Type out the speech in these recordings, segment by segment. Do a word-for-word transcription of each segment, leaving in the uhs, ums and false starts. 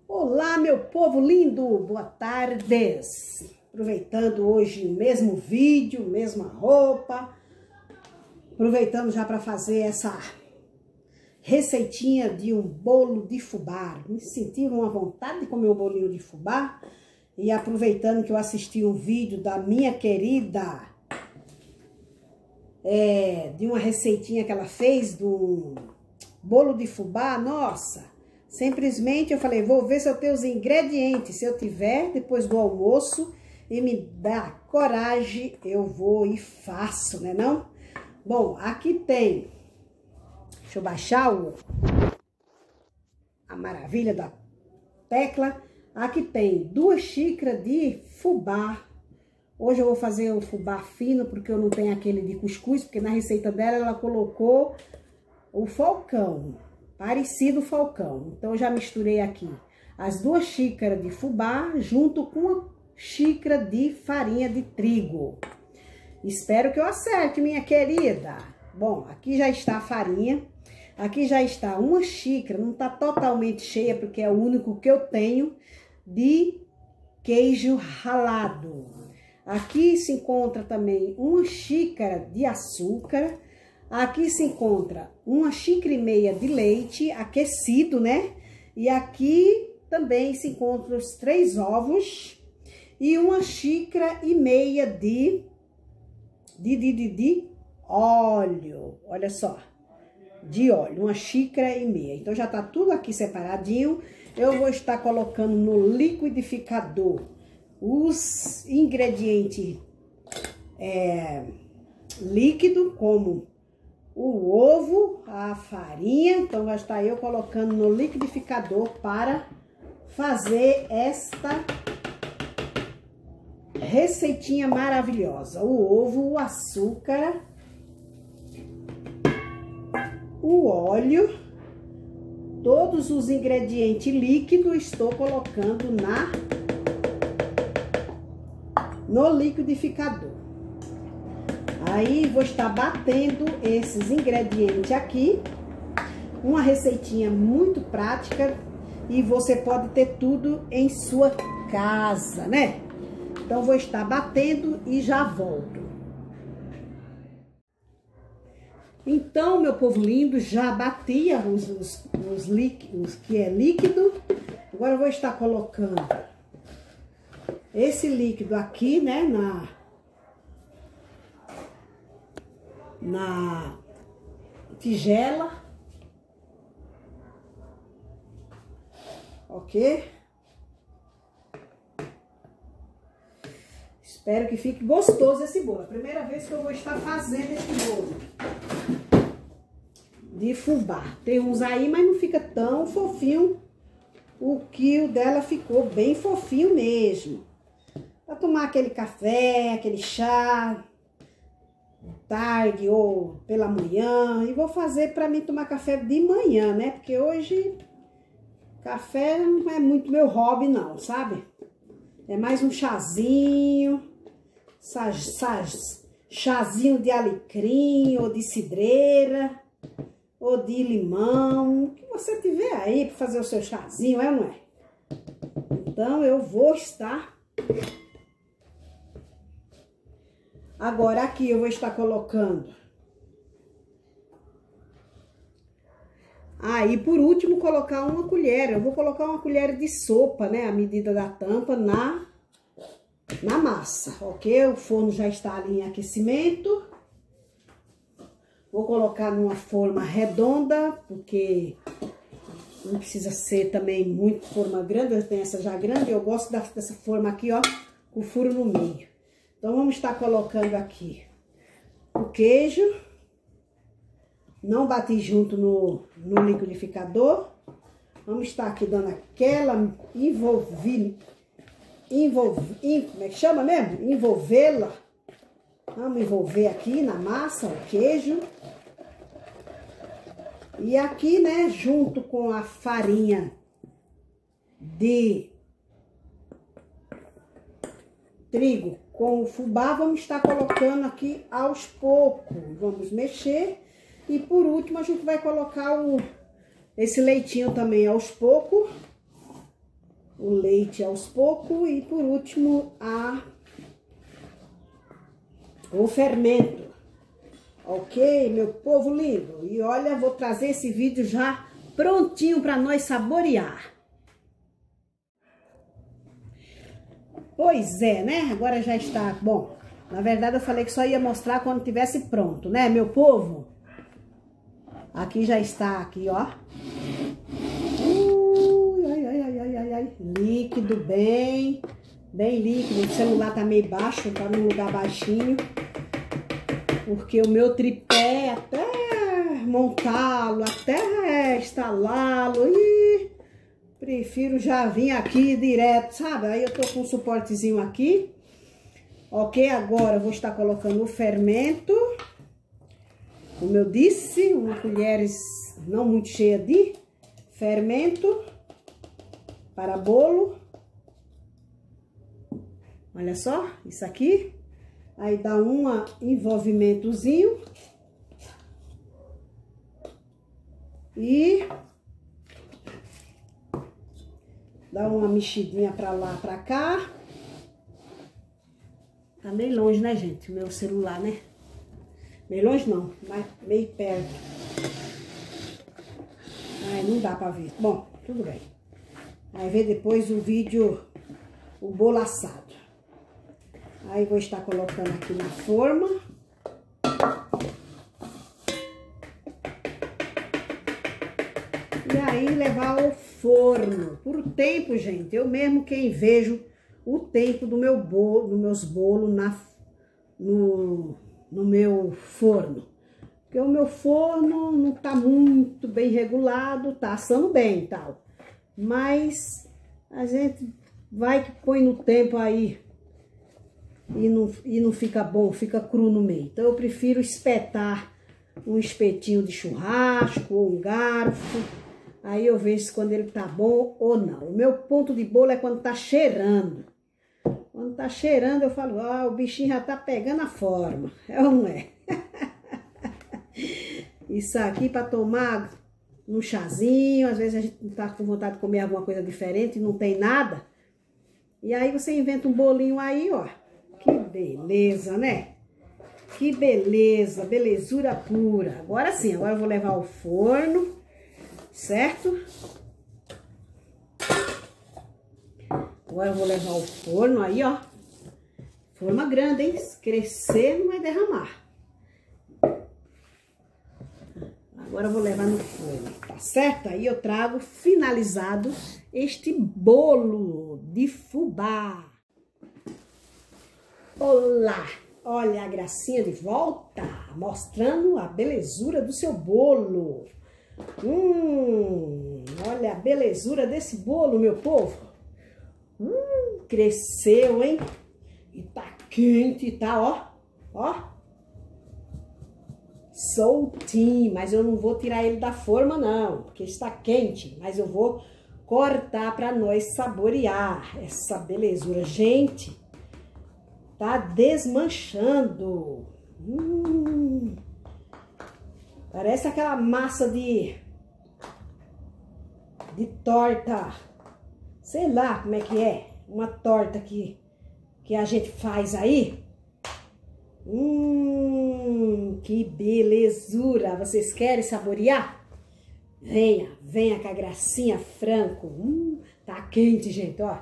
Olá, meu povo lindo, boa tarde. Aproveitando hoje o mesmo vídeo, mesma roupa, aproveitando já para fazer essa receitinha de um bolo de fubá. Me senti uma vontade de comer um bolinho de fubá e aproveitando que eu assisti um vídeo da minha querida, é, de uma receitinha que ela fez do bolo de fubá, nossa. Simplesmente eu falei, vou ver se eu tenho os ingredientes. Se eu tiver, depois do almoço, e me dá coragem, eu vou e faço, né não? Bom, aqui tem, deixa eu baixar o, a maravilha da tecla. Aqui tem duas xícaras de fubá. Hoje eu vou fazer o fubá fino, porque eu não tenho aquele de cuscuz, porque na receita dela ela colocou o falcão. Parecido falcão. Então, eu já misturei aqui as duas xícaras de fubá junto com uma xícara de farinha de trigo. Espero que eu acerte, minha querida. Bom, aqui já está a farinha. Aqui já está uma xícara, não está totalmente cheia, porque é o único que eu tenho, de queijo ralado. Aqui se encontra também uma xícara de açúcar. Aqui se encontra uma xícara e meia de leite aquecido, né? E aqui também se encontram os três ovos e uma xícara e meia de, de, de, de, de óleo. Olha só, de óleo, uma xícara e meia. Então, já tá tudo aqui separadinho. Eu vou estar colocando no liquidificador os ingredientes é, líquidos, como o ovo, a farinha. Então, vai estar eu colocando no liquidificador para fazer esta receitinha maravilhosa. O ovo, o açúcar, o óleo, todos os ingredientes líquidos estou colocando na no liquidificador. Aí, vou estar batendo esses ingredientes aqui. Uma receitinha muito prática. E você pode ter tudo em sua casa, né? Então, vou estar batendo e já volto. Então, meu povo lindo, já bati os, os, os líquidos, que é líquido. Agora, eu vou estar colocando esse líquido aqui, né, na... na tigela, ok? Espero que fique gostoso esse bolo. É a primeira vez que eu vou estar fazendo esse bolo de fubá. Tem uns aí, mas não fica tão fofinho. O que o dela ficou bem fofinho mesmo. Pra tomar aquele café, aquele chá tarde ou pela manhã. E vou fazer para mim tomar café de manhã, né? Porque hoje café não é muito meu hobby não, sabe? É mais um chazinho, sa, sa, chazinho de alecrim ou de cidreira ou de limão, o que você tiver aí para fazer o seu chazinho, é ou não é? Então eu vou estar... Agora, aqui eu vou estar colocando. Aí, ah, por último, colocar uma colher. Eu vou colocar uma colher de sopa, né? A medida da tampa na, na massa, ok? O forno já está ali em aquecimento. Vou colocar numa forma redonda, porque não precisa ser também muito forma grande. Eu tenho essa já grande, eu gosto dessa forma aqui, ó, com furo no meio. Então, vamos estar colocando aqui o queijo. Não bati junto no, no liquidificador. Vamos estar aqui dando aquela envolvida. Envolve, como é que chama mesmo? Envolvê-la. Vamos envolver aqui na massa o queijo. E aqui, né, junto com a farinha de trigo com o fubá, vamos estar colocando aqui aos poucos. Vamos mexer. E por último, a gente vai colocar o, esse leitinho também aos poucos. o leite aos poucos e por último a o fermento. Ok, meu povo lindo? E olha, vou trazer esse vídeo já prontinho para nós saborear. Pois é, né? Agora já está bom. Na verdade eu falei que só ia mostrar quando tivesse pronto, né, meu povo? Aqui já está, aqui, ó. Ui, ai, ai, ai, ai, ai, ai. Líquido, bem, bem líquido. O celular tá meio baixo, tá num lugar baixinho. Porque o meu tripé, até montá-lo, até instalá-lo, e prefiro já vir aqui direto, sabe? Aí eu tô com um suportezinho aqui. Ok, agora eu vou estar colocando o fermento. Como eu disse, uma colher não muito cheia de fermento para bolo. Olha só, isso aqui. Aí dá um envolvimentozinho. E dá uma mexidinha pra lá, pra cá. Tá meio longe, né, gente? O meu celular, né? Meio longe não, mas meio perto. Ai, não dá pra ver. Bom, tudo bem. Aí vê depois o vídeo, o bolo assado. Aí vou estar colocando aqui na forma. E aí levar ao forno. Por tempo, gente, eu mesmo quem vejo o tempo do meu bolo, dos meus bolos na, no, no meu forno. Porque o meu forno não tá muito bem regulado, tá assando bem e tal. Mas a gente vai que põe no tempo aí e não, e não fica bom, fica cru no meio. Então eu prefiro espetar um espetinho de churrasco ou um garfo. Aí eu vejo quando ele tá bom ou não. O meu ponto de bolo é quando tá cheirando. Quando tá cheirando eu falo, ah, o bichinho já tá pegando a forma. É ou não é? Isso aqui para tomar no chazinho, às vezes a gente tá com vontade de comer alguma coisa diferente e não tem nada. E aí você inventa um bolinho aí, ó. Que beleza, né? Que beleza, belezura pura. Agora sim, agora eu vou levar ao forno, certo? Agora eu vou levar ao forno aí, ó. Forma grande, hein? Se crescer, não vai derramar. Agora eu vou levar no forno, tá certo? Aí eu trago finalizado este bolo de fubá. Olá! Olha a gracinha de volta, mostrando a belezura do seu bolo. Hum, olha a belezura desse bolo, meu povo. Hum, cresceu, hein? E tá quente, tá, ó, ó. Soltinho, mas eu não vou tirar ele da forma, não, porque está quente. Mas eu vou cortar para nós saborear essa belezura. Gente, tá desmanchando. Hum, parece aquela massa de, de torta. Sei lá como é que é. Uma torta que, que a gente faz aí. Hum, que belezura. Vocês querem saborear? Venha, venha com a gracinha Franco. Hum, tá quente, gente, ó.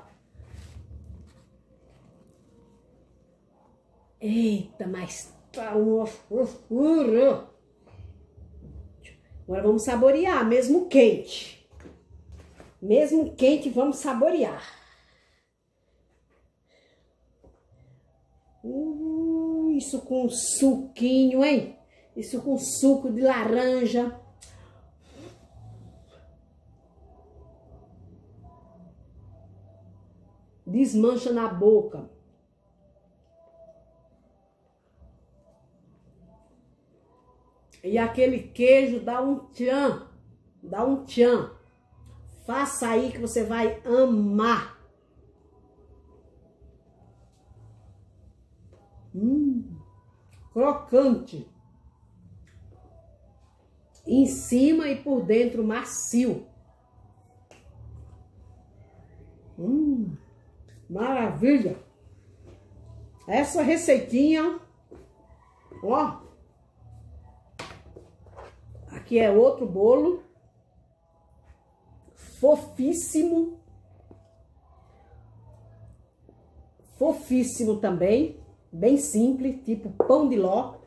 Eita, mas tá uma fofura. Agora vamos saborear, mesmo quente. Mesmo quente, vamos saborear. Uh, isso com suquinho, hein? Isso com suco de laranja. Desmancha na boca. E aquele queijo dá um tchan, dá um tchan. Faça aí que você vai amar. Hum, crocante. Em cima e por dentro macio. Hum, maravilha! Essa receitinha, ó, aqui é outro bolo, fofíssimo, fofíssimo também, bem simples, tipo pão de ló.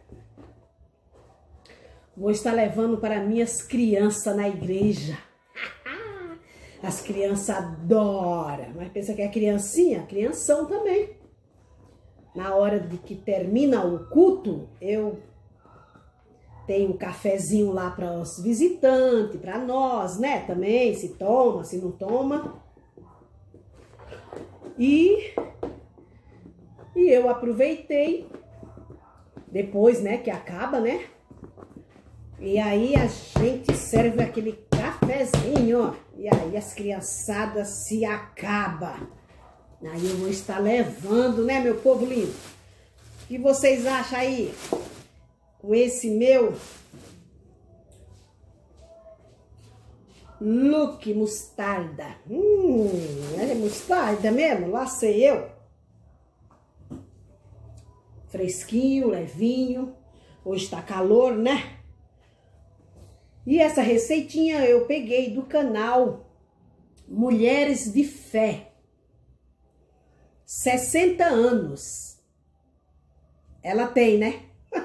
Vou estar levando para minhas crianças na igreja. As crianças adoram, mas pensa que é criancinha, crianção também. Na hora de que termina o culto, eu tenho um cafezinho lá para os visitantes, para nós, né? Também, se toma, se não toma. E, e eu aproveitei, depois, né, que acaba, né? E aí a gente serve aquele cafezinho, ó. E aí as criançadas se acabam. Aí eu vou estar levando, né, meu povo lindo? O que vocês acham aí? Com esse meu look mostarda. Hum, é mostarda mesmo? Lá sei eu. Fresquinho, levinho. Hoje tá calor, né? E essa receitinha eu peguei do canal Mulheres de Fé. sessenta anos. Ela tem, né?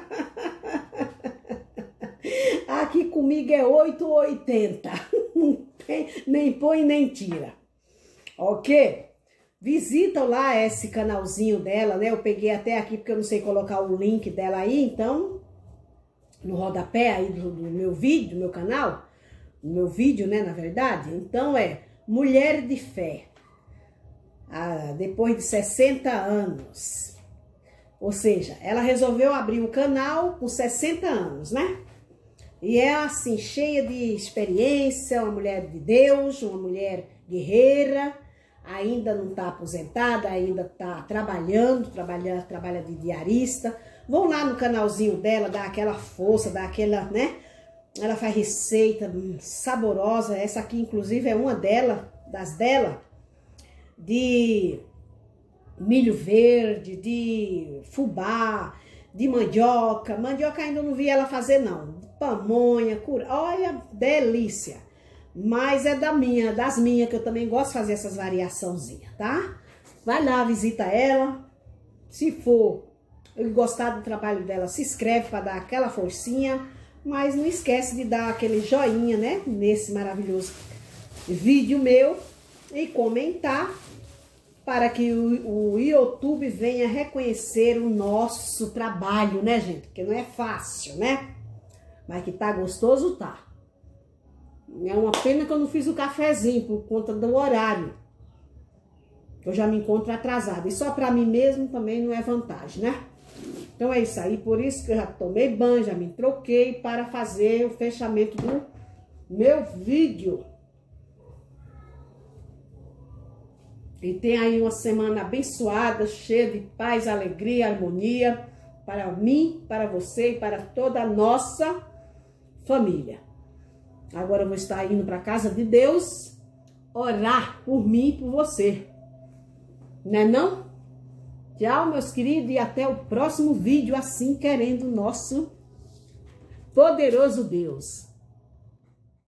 Aqui comigo é oito ou oitenta. Não tem, nem põe nem tira. Ok? Visita lá esse canalzinho dela, né? Eu peguei até aqui porque eu não sei colocar o link dela aí, então... no rodapé aí do, do meu vídeo, do meu canal, do meu vídeo, né, na verdade. Então é Mulher de Fé, ah, depois de sessenta anos. Ou seja, ela resolveu abrir o canal com sessenta anos, né? E é assim, cheia de experiência, uma mulher de Deus, uma mulher guerreira, ainda não está aposentada, ainda está trabalhando, trabalha, trabalha de diarista. Vão lá no canalzinho dela, dar aquela força, dar aquela, né? Ela faz receita saborosa. Essa aqui, inclusive, é uma dela, das dela, de milho verde, de fubá, de mandioca. Mandioca ainda não vi ela fazer, não. Pamonha, cura. Olha, delícia. Mas é da minha, das minhas, que eu também gosto de fazer essas variaçãozinhas, tá? Vai lá, visita ela. Se for... eu gostar do trabalho dela, se inscreve para dar aquela forcinha, mas não esquece de dar aquele joinha, né, nesse maravilhoso vídeo meu e comentar para que o, o YouTube venha reconhecer o nosso trabalho, né, gente? Porque não é fácil, né? Mas que tá gostoso, tá. É uma pena que eu não fiz o cafezinho por conta do horário. Eu já me encontro atrasada. E só para mim mesmo também não é vantagem, né? Então é isso aí, por isso que eu já tomei banho, já me troquei para fazer o fechamento do meu vídeo. E tem aí uma semana abençoada, cheia de paz, alegria, harmonia, para mim, para você e para toda a nossa família. Agora eu vou estar indo para a casa de Deus, orar por mim e por você. Não é não? Tchau, meus queridos, e até o próximo vídeo, assim querendo o nosso poderoso Deus.